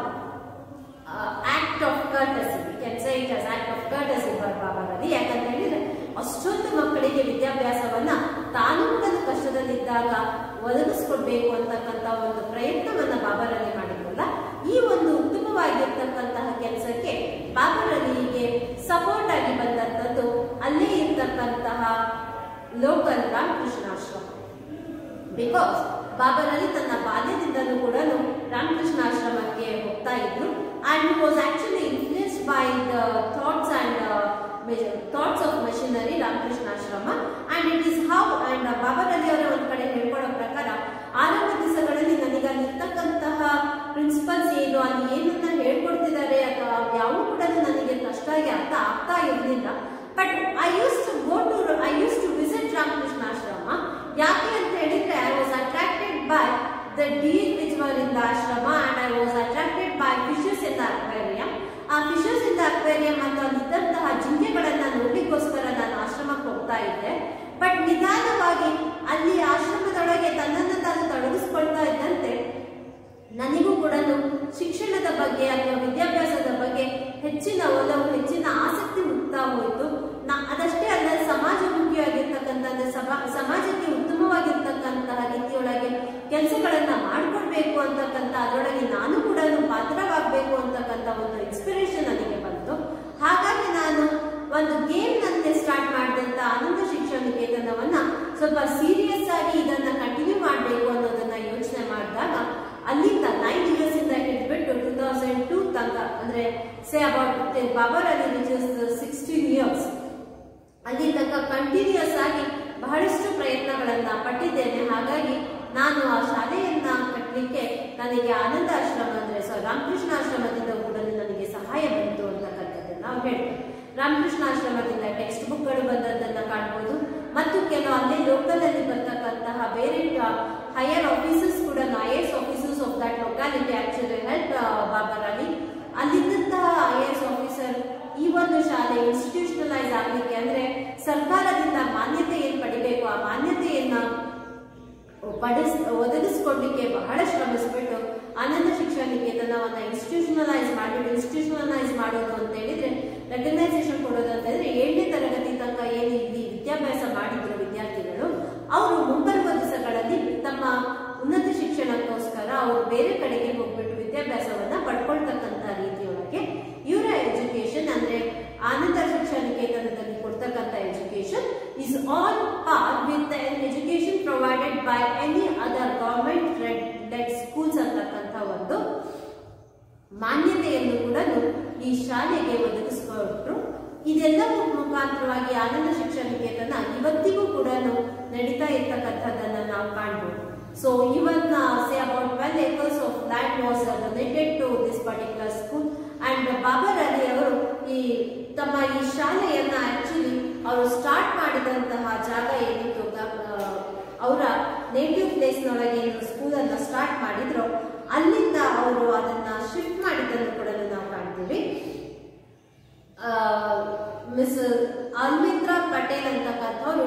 act of courtesy, we can say it as act of courtesy for Babar Ali. ಯಾಕಂತ ಹೇಳಿದ್ರೆ ಅಷ್ಟೊಂದು ಮಕ್ಕಳಿಗೆ ವಿದ್ಯಾಭ್ಯಾಸವನ್ನ ತಾನು ಕೂಡ ಕಷ್ಟದಲ್ಲಿದ್ದಾಗ ಒದಗಿಸ್ಕೊಡ್ಬೇಕು ಅಂತಕ್ಕಂಥ ಒಂದು ಪ್ರಯತ್ನವನ್ನ ಬಾಬರ್ ಅಲಿ ಮಾಡಿದ್ರಲ್ಲ, ಈ ಒಂದು ಉತ್ತಮವಾಗಿರ್ತಕ್ಕಂತಹ ಕೆಲಸಕ್ಕೆ ಬಾಬರ್ ಅಲಿಗೆ ಸಪೋರ್ಟ್ ಆಗಿ ಬಂದಂಥದ್ದು ಅಲ್ಲೇ ಇರ್ತಕ್ಕಂತಹ ಲೋಕಲ್ ರಾಮಕೃಷ್ಣಾಶ್ರಮ. ಬಿಕಾಸ್ ಬಾಬರ್ ಅಲಿ ತನ್ನ ಬಾಲ್ಯದಿಂದಲೂ ಕೂಡ ರಾಮಕೃಷ್ಣಾಶ್ರಮಕ್ಕೆ ಹೋಗ್ತಾ ಇದ್ರು. And he was actually influenced by the thoughts and it is how and Babar Ali ಅವರ ಒಂದು ಕಡೆ ಹೇಳ್ಕೊಳ್ಳೋ ಪ್ರಕಾರ ಆರಂಭ ದಿವಸಗಳಲ್ಲಿ ನನಗೆ ಅಲ್ಲಿರ್ತಕ್ಕಂತಹ ಪ್ರಿನ್ಸಿಪಲ್ಸ್ ಏನು, ಅಲ್ಲಿ ಏನನ್ನ ಹೇಳ್ಕೊಡ್ತಿದ್ದಾರೆ ಅಥವಾ ಯಾವ ಕೂಡ ನನಗೆ ಕಷ್ಟಾಗಿ ಅರ್ಥ ಆಗ್ತಾ ಇರಲಿಲ್ಲ. But I use to visit Ramakrishna Ashram. ಯಾಕೆ ಅಂತ ಹೇಳಿದ್ರೆ I was attracted by the deer which were in the ashrama and I was attracted by fishes in the aquarium. ಆ ಫಿಶಸ್ ಇನ್ ದ ಅಕ್ವೇರಿಯಂ ಮತ್ತು ಅಲ್ಲಿದ್ದಂತಹ ಜಿಂಕೆಗಳನ್ನ ನೋಡ್ಲಿಕ್ಕೋಸ್ಕರ ನಾನು ಆಶ್ರಮಕ್ಕೆ ಹೋಗ್ತಾ ಇದ್ದೆ. ಬಟ್ ನಿಧಾನವಾಗಿ ಅಲ್ಲಿ ಆಶ್ರಮದೊಳಗೆ ತನ್ನನ್ನು ತಾನು ತೊಡಗಿಸ್ಕೊಳ್ತಾ ಇದ್ದಂತೆ ನನಗೂ ಕೂಡ ಶಿಕ್ಷಣದ ಬಗ್ಗೆ ಅಥವಾ ವಿದ್ಯಾಭ್ಯಾಸದ ಬಗ್ಗೆ ಹೆಚ್ಚಿನ ಒಲವು, ಹೆಚ್ಚಿನ ಆಸಕ್ತಿ ಹುಟ್ಟುತ್ತಾ ಹೋಯಿತು. ಅದಷ್ಟೇ ಅಲ್ಲ, ಸಮಾಜಮುಖಿಯಾಗಿರ್ತಕ್ಕಂಥ ಸಮಾಜಕ್ಕೆ ಉತ್ತಮವಾಗಿರ್ತಕ್ಕಂತಹ ರೀತಿಯೊಳಗೆ ಕೆಲಸಗಳನ್ನ ಮಾಡ್ಕೊಳ್ಬೇಕು ಅಂತಕ್ಕಂಥ ಅದರೊಳಗೆ ನಾನು ಕೂಡ ಪಾತ್ರವಾಗಬೇಕು ಅಂತಕ್ಕಂಥ ಒಂದು ಇನ್ಸ್ಪಿರೇಷನ್ ನನಗೆ ಬಂತು. ಹಾಗಾಗಿ ನಾನು ಒಂದು ಗೇಮ್ ನಂತೆ ಸ್ಟಾರ್ಟ್ ಮಾಡಿದಂತ ಆನಂದ ಶಿಕ್ಷಣ ನಿಕೇತನವನ್ನ ಸ್ವಲ್ಪ ಸೀರಿಯಸ್ ಆಗಿ ಇದನ್ನ ಕಂಟಿನ್ಯೂ ಮಾಡಬೇಕು ಅನ್ನೋದನ್ನ ಯೋಚನೆ ಮಾಡಿದಾಗ ಅಲ್ಲಿಂದ 9 years ಇಂದ ಹಿಡಿದ್ಬಿಟ್ಟು 2002 ತನಕ, ಅಂದ್ರೆ say about Babar Ali which is 16 years, ಅಲ್ಲಿ ತನಕ ಕಂಟಿನ್ಯೂಸ್ ಆಗಿ ಬಹಳಷ್ಟು ಪ್ರಯತ್ನಗಳನ್ನ ಪಟ್ಟಿದ್ದೇನೆ. ಹಾಗಾಗಿ ನಾನು ಆ ಶಾಲೆಯನ್ನ ಕಟ್ಟಲಿಕ್ಕೆ ನನಗೆ ಆನಂದ ಆಶ್ರಮ ಅಂದ್ರೆ ರಾಮಕೃಷ್ಣ ಆಶ್ರಮದಿಂದ ಕೂಡ ನನಗೆ ಸಹಾಯ ಬಂತು ಅಂತಕ್ಕಂಥದ್ದನ್ನ ನಾವು ಹೇಳ್ತೇವೆ. ರಾಮಕೃಷ್ಣ ಆಶ್ರಮದಿಂದ ಟೆಕ್ಸ್ಟ್ ಬುಕ್ಗಳು ಬಂದದ್ದನ್ನ ಕಾಣಬಹುದು ಮತ್ತು ಕೆಲವು ಅಲ್ಲೇ ಲೋಕಲ್ ಅಲ್ಲಿ ಬರ್ತಕ್ಕಂತಹ ಬೇರೆ ಹೈಯರ್ ಆಫೀಸರ್ಸ್ ಕೂಡ, IAS officers of that locality actually help Babar Ali. ಅಲ್ಲಿದ್ದಂತಹ IAS ಆಫೀಸರ್ ಈ ಒಂದು ಶಾಲೆ ಇನ್ಸ್ಟಿಟ್ಯೂಷನಲೈಸ್ ಆಗಲಿಕ್ಕೆ ಅಂದ್ರೆ ಸರ್ಕಾರದಿಂದ ಮಾನ್ಯತೆ ಏನ್ ಪಡಿಬೇಕು ಆ ಮಾನ್ಯತೆಯನ್ನ ಒದಗಿಸಿಕೊಡ್ಲಿಕ್ಕೆ ಬಹಳ ಶ್ರಮಿಸ್ಬಿಟ್ಟು ಆನಂದ ಶಿಕ್ಷಣ ನಿಕೇತನವನ್ನ ಇನ್ಸ್ಟಿಟ್ಯೂಷನಲೈಸ್ ಮಾಡೋದು ಅಂತ ಹೇಳಿದ್ರೆ, ರೆಕಗ್ನೈಸೇಷನ್ ಕೊಡೋದು ಅಂತ ಹೇಳಿದ್ರೆ 7ನೇ ತರಗತಿ ತನಕ ಏನು ಇಲ್ಲಿ ವಿದ್ಯಾಭ್ಯಾಸ ಮಾಡಿದ್ರು ವಿದ್ಯಾರ್ಥಿಗಳು, ಅವರು ಮುಂಬರುವ ದಿವಸಗಳಲ್ಲಿ ತಮ್ಮ ಉನ್ನತ ಶಿಕ್ಷಣಕ್ಕೋಸ್ಕರ ಅವರು ಬೇರೆ ಕಡೆಗೆ ಹೋಗ್ಬಿಟ್ಟು ವಿದ್ಯಾಭ್ಯಾಸವನ್ನ ಪಡ್ಕೊಳ್ತಕ್ಕಂಥ ರೀತಿಯೊಳಗೆ ಇವರ ಎಜುಕೇಶನ್ ಅಂದ್ರೆ ಆನಂದ ಶಿಕ್ಷಣ ನಿಕೇತನದಲ್ಲಿ ಕೊಡ್ತಕ್ಕಂಥ education is on par with education provided by any other government led schools ಅಂತಕ್ಕಂಥ ಒಂದು ಮಾನ್ಯತೆಯನ್ನು ಕೂಡ ಈ ಶಾಲೆಗೆ ಒದಗಿಸಿಕೊಟ್ರು. ಇದೆಲ್ಲವೂ ಮುಖಾಂತರವಾಗಿ ಆನಂದ ಶಿಕ್ಷಣ ನಿಕೇತನ ಇವತ್ತಿಗೂ ಕೂಡ ನಡೀತಾ ಇರ್ತಕ್ಕಂಥದ್ದನ್ನ ನಾವು ಕಾಣಬಹುದು. So even say about 12 acres of land was donated to this particular school and Babur Ali ಅವರು ತಮ್ಮ ಈ ಶಾಲೆಯನ್ನ ಆಕ್ಚುಲಿ ಅವರು ಸ್ಟಾರ್ಟ್ ಮಾಡಿದಂತಹ ಜಾಗ ಏನಿತ್ತು, ಅವರ ನೇಟಿವ್ ಪ್ಲೇಸ್ ನೊಳಗೆ ಸ್ಕೂಲ್ ಅನ್ನ ಸ್ಟಾರ್ಟ್ ಮಾಡಿದ್ರು, ಅಲ್ಲಿಂದ ಅವರು ಅದನ್ನ ಶಿಫ್ಟ್ ಮಾಡಿದ್ದನ್ನು ಕೂಡ ನಾವು ಕಾಣ್ತೀವಿ. ಮಿಸ್ ಅಲ್ಮಿತ್ರಾ ಪಟೇಲ್ ಅಂತಕ್ಕಂಥವ್ರು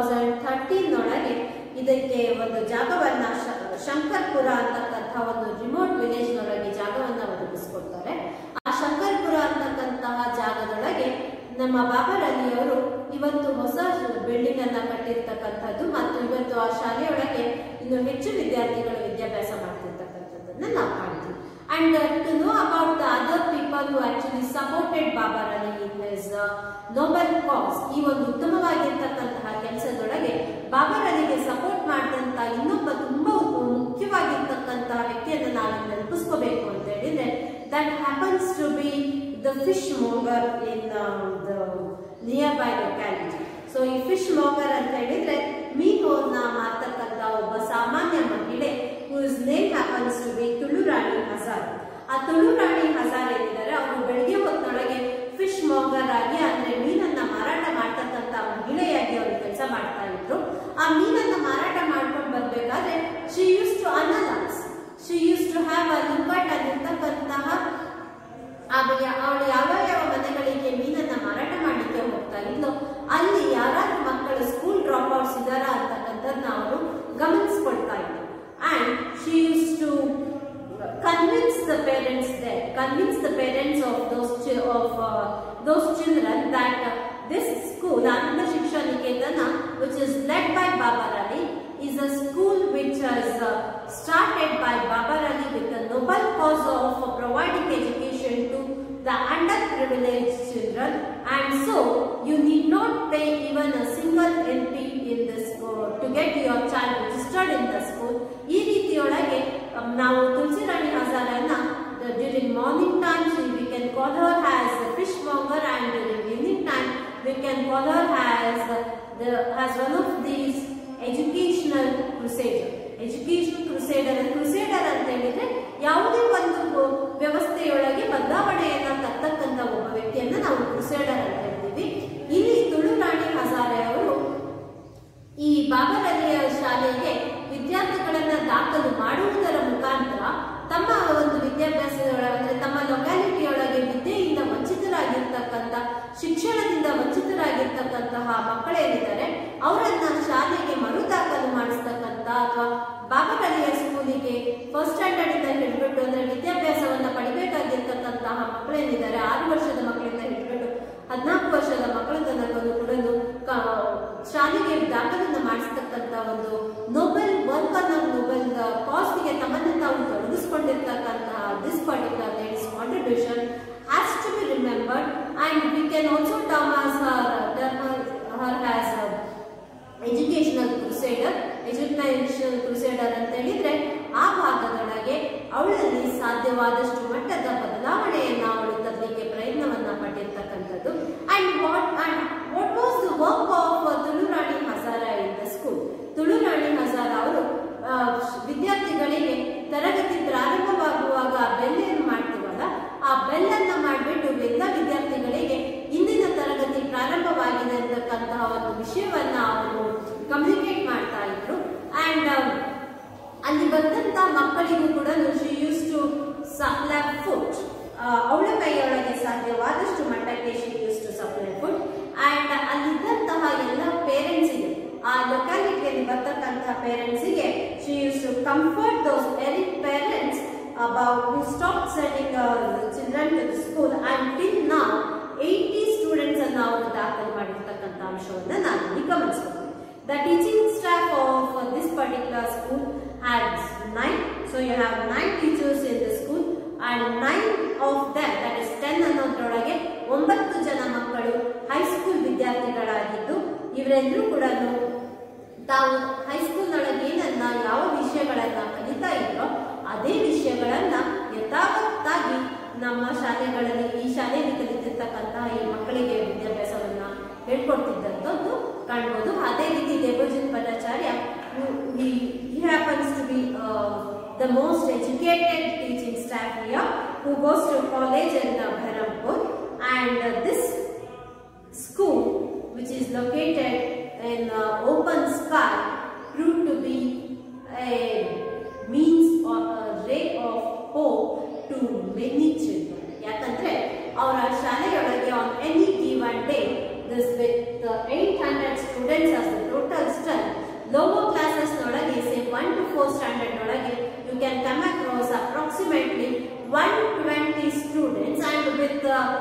2013 ಇದಕ್ಕೆ ಒಂದು ಜಾಗವನ್ನ ಶಂಕರ್ಪುರ ಅಂತಕ್ಕಂಥ ಒಂದು ರಿಮೋಟ್ ವಿಲೇಜ್ ನೊಳಗೆ ಜಾಗವನ್ನ ಒದಗಿಸಿಕೊಡ್ತಾರೆ. ಆ ಶಂಕರ್ಪುರ ಅಂತಕ್ಕಂತಹ ಜಾಗದೊಳಗೆ ನಮ್ಮ ಬಾಬರ್ ಅಲಿ ಅವರು ಇವತ್ತು ಹೊಸ ಬಿಲ್ಡಿಂಗ್ ಅನ್ನ ಕಟ್ಟಿರ್ತಕ್ಕಂಥದ್ದು ಮತ್ತು ಇವತ್ತು ಆ ಶಾಲೆಯೊಳಗೆ ಇನ್ನು ಹೆಚ್ಚು ವಿದ್ಯಾರ್ಥಿಗಳು ವಿದ್ಯಾಭ್ಯಾಸ ಮಾಡ್ತಿರ್ತಕ್ಕಂಥದ್ದನ್ನ ನಾವು ಕಾಣ್ತೀವಿ. And to know about the other people who actually supported Babar Ali in his noble cause, ಈ ಒಂದು ಉತ್ತಮವಾಗಿರ್ತಕ್ಕಂತಹ ಕೆಲಸದೊಳಗೆ ಬಾಬರ್ ಅಲಿಗೆ ಸಪೋರ್ಟ್ ಮಾಡಿದಂತ ಇನ್ನೊಬ್ಬ ತುಂಬಾ ಮುಖ್ಯವಾಗಿರ್ತಕ್ಕಂತಹ ವ್ಯಕ್ತಿಯನ್ನು ನಾವು ನೆನಪಿಸ್ಕೋಬೇಕು ಅಂತ ಹೇಳಿದ್ರೆ, that happens to be the fishmonger in the nearby locality. So ಈ ಫಿಶ್ ಮಾಂಗರ್ ಅಂತ ಹೇಳಿದ್ರೆ ಮೀನನ್ನ ಮಾರ್ತಕ್ಕಂಥ ಒಬ್ಬ ಸಾಮಾನ್ಯ ಮಹಿಳೆ whose name happens to be ತುಳುರಾಣಿ ಹಜಾರ್. ಆ ತುಳುರಾಣಿ ಹಜಾರ್ ಏನಿದ್ದಾರೆ ಅವರು ಬೆಳಗ್ಗೆ ಹೊತ್ತೊಳಗೆ ಫಿಶ್ ಮಾಂಗರ್ ಆಗಿ ಅಂದ್ರೆ ಮೀನನ್ನ ಮಾರಾಟ ಮಾಡ್ತಕ್ಕಂಥ ಮಹಿಳೆಯಾಗಿ ಅವರು ಕೆಲಸ ಮಾಡ್ತಾ ಇದ್ರು. ಆ ಮೀನನ್ನ ಮಾರಾಟ ಮಾಡ್ಕೊಂಡು ಬರ್ಬೇಕಾದ್ರೆ she used to analyze, she used to have a look at ಅಲ್ಲಿರ್ತಕ್ಕಂತಹ ಅವಳು ಯಾವ ಯಾವ ಮನೆಗಳಿಗೆ ಮೀನನ್ನ ಮಾರಾಟ ಮಾಡ್ಲಿಕ್ಕೆ ಹೋಗ್ತಾ ಇದ್ಲು, ಅಲ್ಲಿ ಯಾರಾದ್ರೂ ಮಕ್ಕಳು ಸ್ಕೂಲ್ ಡ್ರಾಪ್ ಔಟ್ಸ್ ಇದಾರಾ ಅಂತಕ್ಕಂಥದ್ದನ್ನ ಅವರು ಗಮನಿಸ್ಕೊಳ್ತಾ ಇದ್ರು. And she use to convince the parents of those children that this school, Ananda Shiksha Niketana, which is led by Babar Ali, is a school which is started by Babar Ali with the noble cause of providing education to the underprivileged children, and so you need not pay even a single NP in this to get your child registered in the school. ಈ ರೀತಿಯೊಳಗೆ ನಾವು ತುಳಸಿ ರಾಣಿ ಹಜಾರನ್ನ during morning time we can call her as the fishmonger, and during evening time we can call her as as one of these educational crusader. Education crusader ಅಂತ ಹೇಳಿದ್ರೆ ಯಾವುದೇ ಒಂದು ವ್ಯವಸ್ಥೆಯೊಳಗೆ ಬದಲಾವಣೆಯನ್ನ ತರ್ತಕ್ಕಂಥ ಒಬ್ಬ ವ್ಯಕ್ತಿಯನ್ನ ನಾವು ಕ್ರುಸೇಡರ್ ಅಂತ ಹೇಳ್ತೀವಿ. ಇಲ್ಲಿ ತುಳು ರಾಣಿ ಹಜಾರೆ ಅವರು ಈ ಬಾಬರ್ ಅಲಿಯ ಶಾಲೆಗೆ ವಿದ್ಯಾರ್ಥಿಗಳನ್ನ ದಾಖಲು ಮಾಡುವುದರ ಮುಖಾಂತರ ತಮ್ಮ ಒಂದು ವಿದ್ಯಾಭ್ಯಾಸದೊಳಗೆ ತಮ್ಮ ಲೊಕ್ಯಾಲಿಟಿಯೊಳಗೆ ವಿದ್ಯೆಯಿಂದ ವಂಚಿತರಾಗಿರ್ತಕ್ಕಂಥ ಶಿಕ್ಷಣದಿಂದ ವಂಚಿತರಾಗಿರ್ತಕ್ಕಂತಹ ಮಕ್ಕಳೇನಿದ್ದಾರೆ ಅವರನ್ನ ಶಾಲೆಗೆ ಮರು ದಾಖಲು ಮಾಡಿಸ್ತಕ್ಕಂಥ ಅಥವಾ ಬಾಬರ್ ಅಲಿಯ ಸ್ಕೂಲಿಗೆ ಫಸ್ಟ್ ಸ್ಟ್ಯಾಂಡರ್ಡ್ ಇಂದ ಹಿಡಿದ್ಬಿಟ್ಟು ಅಂದ್ರೆ ವಿದ್ಯಾಭ್ಯಾಸವನ್ನ ಪಡಿಬೇಕಾಗಿರ್ತಕ್ಕಂತಹ ಮಕ್ಕಳೇನಿದ್ದಾರೆ 6 ವರ್ಷದ ಮಕ್ಕಳಿಂದ ಹಿಡಿದ್ಬಿಟ್ಟು 14 ವರ್ಷದ ಮಕ್ಕಳ ತನಕ ಕೂಡ ಶಾಲೆಗೆ ದಾಖಲನ್ನು ಮಾಡಿಸ್ತಕ್ಕಂಥ ಒಂದು ನೋಬೆಲ್ ವರ್ಕ್ ಅನ್ನ ನೋಬೆಲ್ ಕಾಸ್ಗೆ ತಮ್ಮನ್ನು ತಾವು ತೊಡಗಿಸಿಕೊಂಡಿರ್ತಕ್ಕಂತಹ this particular ladies contribution has to be remembered and we can also term as educational crusader ಅಂತ ಹೇಳಿದ್ರೆ ಆ ಭಾಗದೊಳಗೆ ಅವಳಲ್ಲಿ ಸಾಧ್ಯವಾದಷ್ಟು ಮಟ್ಟದ ಬದಲಾವಣೆಯನ್ನ ಅವಳು ತರಲಿಕ್ಕೆ ಪ್ರಯತ್ನವನ್ನ ಪಟ್ಟಿರ್ತಕ್ಕಂಥದ್ದು. And what was the work of Tulu Rani Hazara in the school? Tulu Rani Hazara ಅವರು ವಿದ್ಯಾರ್ಥಿಗಳಿಗೆ ತರಗತಿ ಪ್ರಾರಂಭವಾಗುವಾಗ ಬೆಲ್ ಏನು ಮಾಡ್ತೀವಲ್ಲ ಆ ಬೆಲ್ ಅನ್ನ ಮಾಡಿಬಿಟ್ಟು ಎಲ್ಲ ವಿದ್ಯಾರ್ಥಿಗಳಿಗೆ ಇಂದಿನ ತರಗತಿ ಪ್ರಾರಂಭವಾಗಿದೆ ಅಂತಕ್ಕಂತಹ ಒಂದು ವಿಷಯವನ್ನ ಅವರು ಕಮ್ಯುನಿಕೇಟ್ ಮಾಡ್ತಾ ಇದ್ರು. ಅಂಡ್ ಅಲ್ಲಿ ಬಂದಂತ ಮಕ್ಕಳಿಗೂ ಕೂಡ she use to supply food, ಅವಳ ಕೈಯೊಳಗೆ ಸಾಧ್ಯವಾದಷ್ಟು ಮಟ್ಟಕ್ಕೆ she use to supply food. And ಅಲ್ಲಿದ್ದಂತಹ ಎಲ್ಲ ಪೇರೆಂಟ್ಸಿಗೆ ಆ ಲೊಕ್ಯಾಲಿಟಿಯಲ್ಲಿ ಬರ್ತಕ್ಕಂತಹ ಪೇರೆಂಟ್ಸಿಗೆ she use to comfort those parents about who stopped sending children to the school until now 80 students ಅನ್ನು ಅವರು ದಾಖಲು ಮಾಡಿರ್ತಕ್ಕಂಥ ಅಂಶವನ್ನ ನಾನು ಇಲ್ಲಿ ಗಮನಿಸಬಹುದು. The teaching staff of this particular school has 9, so you have 9 teachers in the school and 9 of them, that is 10 ಅನ್ನೋದ್ರೊಳಗೆ 9 ಜನ ಮಕ್ಕಳು ಹೈಸ್ಕೂಲ್ ವಿದ್ಯಾರ್ಥಿಗಳಾಗಿದ್ದು ಇವರೆಲ್ಲರೂ ಕೂಡ ತಾವು ಹೈಸ್ಕೂಲ್ ನೊಳಗೆ ಏನನ್ನ ಯಾವ ವಿಷಯಗಳನ್ನ ಕಲಿತಾ ಇದ್ರೋ ಅದೇ ವಿಷಯಗಳನ್ನ ಯಥಾವತ್ತಾಗಿ ನಮ್ಮ ಶಾಲೆಗಳಲ್ಲಿ ಈ ಶಾಲೆಯಲ್ಲಿ ಕಲಿತಿರ್ತಕ್ಕಂತಹ ಈ ಮಕ್ಕಳಿಗೆ ವಿದ್ಯಾಭ್ಯಾಸವನ್ನ ಹೇಳ್ಕೊಡ್ತಿದ್ದಂಥದ್ದು ಕಾಣ್ಬೋದು. ಅದೇ ರೀತಿ ದೇವಜಿತ್ Bhattacharya he happens to be the most educated teaching staff here who goes to college in Behrampur, and this school which is located in open sky proved to be a means or a ray of hope to many children. ಯಾಕಂದ್ರೆ ಅವರ ಶಾಲೆಯೊಳಗೆ on any given day, this with 800 students as the total strength, lower classes ನೊಳಗೆ say 1 to 4 standard ನೊಳಗೆ you can come across approximately 120 students, and with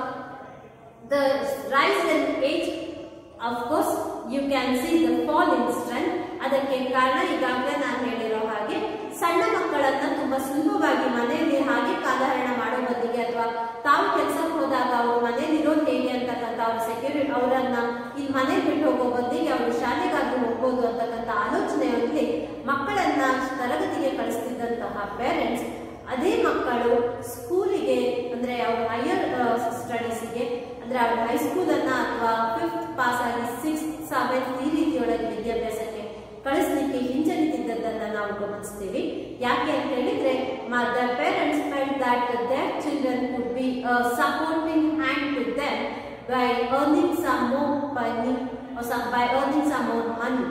the rise in age, of course you can see the fall in strength. ಅದಕ್ಕೆ ಕಾರಣ ಈಗಾಗಲೇ ನಾನು ಹೇಳಿರೋ ಹಾಗೆ ಸಣ್ಣ ಮಕ್ಕಳನ್ನ ತುಂಬಾ ಸುಲಭವಾಗಿ ಮನೆಯಲ್ಲಿ ಹಾಗೆ ಕಾಲಹರಣ ಮಾಡೋ ಬದಲಿಗೆ ಅಥವಾ ತಾವು ಕೆಲಸಕ್ಕೆ ಹೋದಾಗ ಅವರು ಮನೇಲಿ ಇರೋದು ಹೇಗೆ ಅಂತಕ್ಕಂಥ ಅವ್ರ ಸೆಕ್ಯೂರಿಟಿ ಅವರನ್ನ ಇಲ್ಲಿ ಮನೆ ಬಿಟ್ಟು ಹೋಗೋ ಬದಲಿಗೆ ಅವರು ಶಾಲೆಗಾದ್ರೂ ಹೋಗ್ಬೋದು ಅಂತಕ್ಕಂಥ ಆಲೋಚನೆಯಲ್ಲಿ ಮಕ್ಕಳನ್ನ ತರಗತಿಗೆ ಕಳಿಸ್ತಿದ್ದಂತಹ ಪೇರೆಂಟ್ಸ್ ಅದೇ ಮಕ್ಕಳು ಸ್ಕೂಲಿಗೆ ಅಂದ್ರೆ ಅವ್ರ ಹೈಯರ್ ಸ್ಟಡೀಸ್ಗೆ ಅಂದ್ರೆ ಅವ್ರ ಹೈಸ್ಕೂಲ್ ಅನ್ನ ಅಥವಾ 5th ಪಾಸ್ ಆಗಿ 6th 7th ಈ ರೀತಿಯೊಳಗೆ ವಿದ್ಯಾಭ್ಯಾಸಕ್ಕೆ ಕಳಿಸ್ಲಿಕ್ಕೆ ಹಿಂಜರಿತಿದ್ದದನ್ನ ನಾವು ಗಮನಿಸ್ತೀವಿ. ಯಾಕೆ ಅಂತ ಹೇಳಿದ್ರೆ the parents felt that their children could be a supporting hand to them by earning some more money or by earning some more money.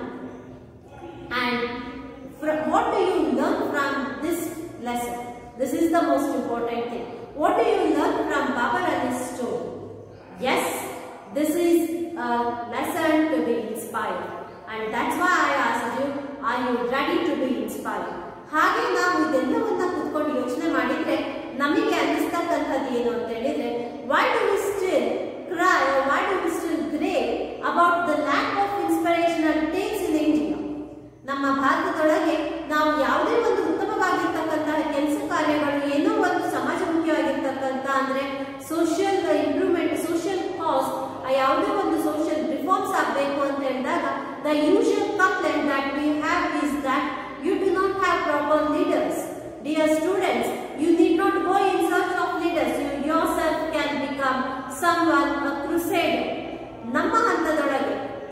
And what do you learn from this lesson? This is the most important thing. What do you learn from Babar Ali's story? Yes, this is a lesson to be inspired, and that's why I asked you, are you ready to be inspired? ಹಾಗೆ ನಾವು ಇದೆಲ್ಲವನ್ನ ಕೂತ್ಕೊಂಡು ಯೋಚನೆ ಮಾಡಿದ್ರೆ ನಮಗೆ ಅನ್ನಿಸ್ತಕ್ಕಂಥದ್ದು ಏನು ಅಂತ ಹೇಳಿದ್ರೆ, why do we still cry or why do we still grave about the lack of inspirational takes in India? ನಮ್ಮ ಭಾರತದೊಳಗೆ ನಾವು ಯಾವುದೇ ಒಂದು ಉತ್ತಮವಾಗಿರ್ತಕ್ಕಂತಹ ಕೆಲಸ ಕಾರ್ಯಗಳು ಏನೋ ಒಂದು ಸಮಾಜಮುಖಿಯಾಗಿರ್ತಕ್ಕಂಥ ಅಂದ್ರೆ ಸೋಷಿಯಲ್ ಇಂಪ್ರೂವ್ಮೆಂಟ್, ಸೋಷಿಯಲ್ ಕಾಸ್, ಯಾವುದೇ ಒಂದು ಸೋಷಿಯಲ್ ರಿಫಾರ್ಮ್ಸ್ ಆಗಬೇಕು ಅಂತ ಹೇಳಿದಾಗ the usual complaint that we have is that you do not have proper leaders. Dear students, you need not go in search of leaders. You yourself can become someone, a crusader. ನಮ್ಮ ಹಂತದೊಳಗೆ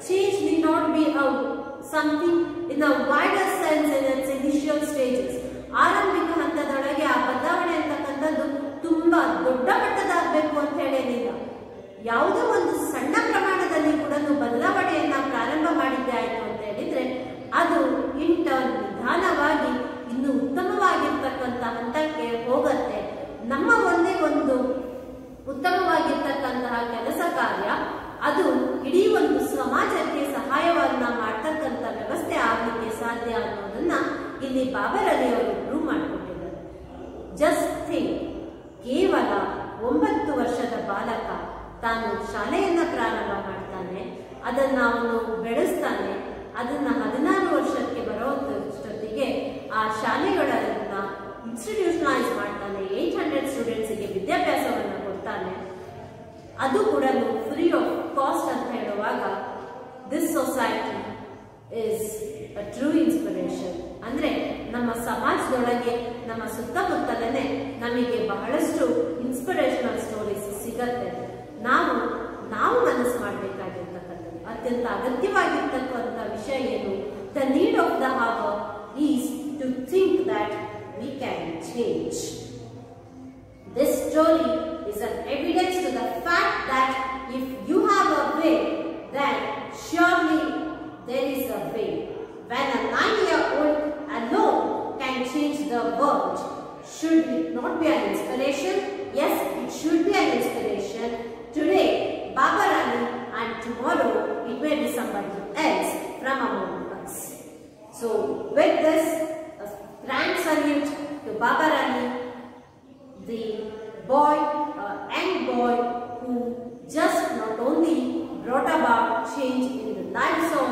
change need not be something in a wider sense in its initial stages. ಆರಂಭಿಕ ಹಂತದೊಳಗೆ ಆ ಬದಲಾವಣೆ ಅಂತಕ್ಕಂಥದ್ದು ತುಂಬಾ ದೊಡ್ಡ ಮಟ್ಟದಾಗಬೇಕು ಅಂತ ಹೇಳೇನಿಲ್ಲ. ಯಾವುದೋ ಒಂದು ಸಣ್ಣ ಪ್ರಮಾಣದಲ್ಲಿ ಕೂಡ ಬದಲಾವಣೆಯನ್ನ ಪ್ರಾರಂಭ ಮಾಡಿದ್ದೆ ಆಯ್ತು ಅಂತ ಹೇಳಿದ್ರೆ ಅದು ನಿಧಾನವಾಗಿ ಇನ್ನು ಉತ್ತಮವಾಗಿರ್ತಕ್ಕಂಥ ಹಂತಕ್ಕೆ ಹೋಗುತ್ತೆ. ನಮ್ಮ ಒಂದೇ ಒಂದು ಉತ್ತಮವಾಗಿರ್ತಕ್ಕಂತಹ ಕೆಲಸ ಕಾರ್ಯ ಅದು ಇಡೀ ಒಂದು ಸಮಾಜಕ್ಕೆ ಸಹಾಯವನ್ನ ಮಾಡ್ತಕ್ಕಂಥ ವ್ಯವಸ್ಥೆ ಆಗಲಿಕ್ಕೆ ಸಾಧ್ಯ ಅನ್ನೋದನ್ನ ಇಲ್ಲಿ ಬಾಬರ್ ಅಲಿ ಅವರು ಪ್ರೂವ್ ಮಾಡಿಕೊಟ್ಟಿದ್ದಾರೆ. ಜಸ್ಟ್ ಥಿಂಕ್, ಕೇವಲ 9 ವರ್ಷದ ಬಾಲಕ ತಾನು ಶಾಲೆಯನ್ನ ಪ್ರಾರಂಭ ಮಾಡ್ತಾನೆ, ಅದನ್ನ ಅವನು ಬೆಳೆಸ್ತಾನೆ, ಅದನ್ನ 16 ವರ್ಷಕ್ಕೆ ಬರೋಷ್ಟೊತ್ತಿಗೆ ಆ ಶಾಲೆಗಳನ್ನ ಇನ್ಸ್ಟಿಟ್ಯೂಷನಲೈಸ್ ಮಾಡ್ತಾನೆ, 800 ಸ್ಟೂಡೆಂಟ್ಸ್ಗೆ ವಿದ್ಯಾಭ್ಯಾಸವನ್ನ ಕೊಡ್ತಾನೆ, ಅದು ಕೂಡ ಫ್ರೀ ಆಫ್ ಕಾಸ್ಟ್ ಅಂತ ಹೇಳುವಾಗ this society is a true inspiration. ಅಂದ್ರೆ ನಮ್ಮ ಸಮಾಜದೊಳಗೆ ನಮ್ಮ ಸುತ್ತಮುತ್ತಲೇ ನಮಗೆ ಬಹಳಷ್ಟು ಇನ್ಸ್ಪಿರೇಷನಲ್ ಸ್ಟೋರೀಸ್ ಸಿಗತ್ತೆ. ನಾವು ಮನಸ್ಸು ಮಾಡಬೇಕಾಗಿರ್ತಕ್ಕಂಥದ್ದು ಅತ್ಯಂತ ಅಗತ್ಯವಾಗಿರ್ತಕ್ಕಂಥ ವಿಷಯ ಏನು? The need of the hour is to think that we can change. This story is an evidence to the fact that if you have a way, then surely there is a way. When a 9-year-old alone can change the world, should it not be an inspiration? Yes, it should be an inspiration. Today, Babar Ali, and tomorrow it may be somebody else from among us. So, with this, a grand salute to Babar Ali, the boy, young boy who just not only brought about change in the lives of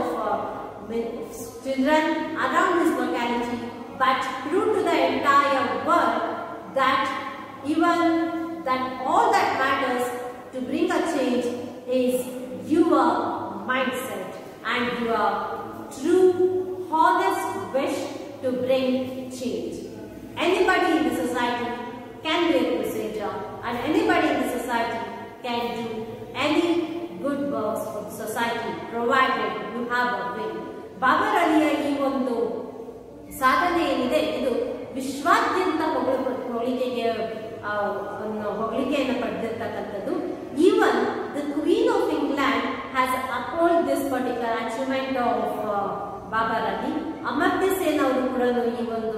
children around his locality, but proved to the entire world that all that matters to bring a change is your mindset and your true, honest wish to bring change. Anybody in the society can be a crusader, and anybody in the society can do any good works for the society provided you have a will. ಬಾಬರ್ ಅಲಿಯ ಈ ಒಂದು ಸಾಧನೆ ಏನಿದೆ ಇದು ವಿಶ್ವಾದ್ಯಂತ ಹೊಗಳಿಕೆಯನ್ನು ಪಡೆದಿರ್ತಕ್ಕಂಥದ್ದು. Even the queen of England has applauded this particular achievement of Babar Ali. Amartya Sen ಅವರು ಕೂಡ ಈ ಒಂದು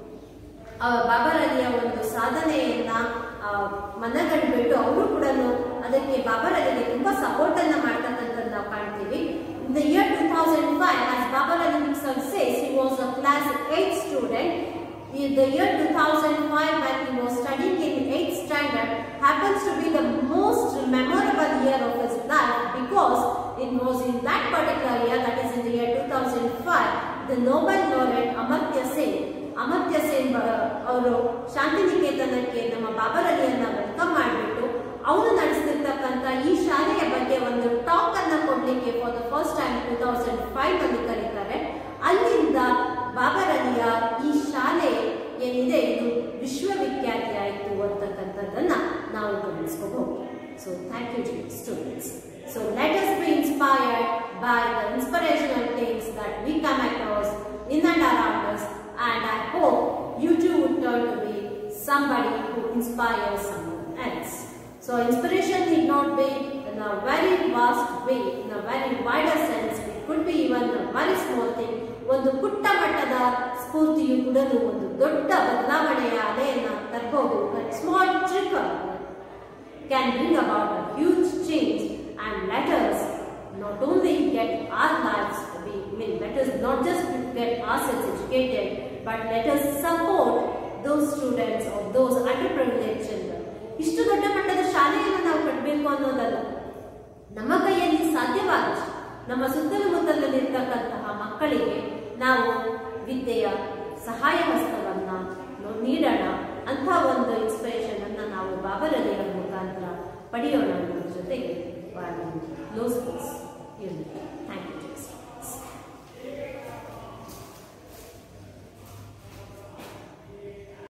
ಬಾಬರ್ ಅಲಿಯ ಒಂದು ಸಾಧನೆಯನ್ನ ಮನಗಂಡ್ಬಿಟ್ಟು ಅವರು ಕೂಡ ಅದಕ್ಕೆ ಬಾಬರ್ ಅಲಿಗೆ ತುಂಬಾ ಸಪೋರ್ಟ್ ಅನ್ನ ಮಾಡ್ತಕ್ಕಂಥದ್ದು ನಾವು ಕಾಣ್ತೀವಿ. In the year 2005, as Babar Ali himself says, he was a class 8 student. In the year 2005, when he was studying in 8th standard, happens to be the most memorable year of his life because it was in that particular year, that is in the year 2005, the Nobel laureate Amartya Sen ಅವರು ಶಾಂತಿನಿಕೇತನಕ್ಕೆ ನಮ್ಮ Babur ಅಲಿಯನ್ನ welcome ಮಾಡಿಬಿಟ್ಟು ಅವರು ನಡೆಸ್ತಿರ್ತಕ್ಕಂಥ ಈ ಶಾಲೆಯ ಬಗ್ಗೆ ಒಂದು talk ಅನ್ನ ಕೊಡ್ಲಿಕ್ಕೆ ಫಾರ್ ದ ಫಸ್ಟ್ ಟೈಮ್ 2005 ಅಲ್ಲಿ ಕರೀತಾರೆ. ಅಲ್ಲಿಂದ ಬಾಬರ್ ಅಲಿಯ ಈ ಶಾಲೆ ಏನಿದೆ ಇದು ವಿಶ್ವವಿಖ್ಯಾತಿ ಆಯಿತು ಅಂತಕ್ಕಂಥದ್ದನ್ನ ನಾವು ಗಮನಿಸ್ಕೋಬಹುದು. So thank you students. So let us be inspired by the inspirational things that we come across in and around us, and I hope you too would turn to be somebody who inspires someone else. So inspiration need not be in a very vast way, in a very wider sense. It could be even a very small thing. ಒಂದು ಪುಟ್ಟ ಮಟ್ಟದ ಸ್ಫೂರ್ತಿಯು ಕೂಡ ಒಂದು ದೊಡ್ಡ ಬದಲಾವಣೆಯ ಅಲೆಯನ್ನ ತರಬಹುದು. Small trickle can bring about a huge change, and let us not only get our lives, let us not just get ourselves educated, but let us support those students or those underprivileged children. ಇಷ್ಟು ದೊಡ್ಡ ಮಟ್ಟದ ಶಾಲೆಯನ್ನು ನಾವು ಕಟ್ಟಬೇಕು ಅನ್ನೋದಲ್ಲ, ನಮ್ಮ ಕೈಯಲ್ಲಿ ಸಾಧ್ಯವಾದಷ್ಟು ನಮ್ಮ ಸುತ್ತಮುತ್ತಲಿರ್ತಕ್ಕಂತಹ ಮಕ್ಕಳಿಗೆ ನಾವು ವಿದ್ಯೆಯ ಸಹಾಯ ಹಸ್ತವನ್ನ ನೀಡೋಣ ಅಂತ ಒಂದು ಇನ್ಸ್ಪಿರೇಷನ್ ಅನ್ನ ನಾವು ಬಾಬರ್ ಅಲಿಯ ಮುಖಾಂತರ ಪಡೆಯೋಣ ಅನ್ನೋದ್ರ ಜೊತೆಗೆ ಕ್ಲೋಸ್ ಪೀಸ್. Thank you.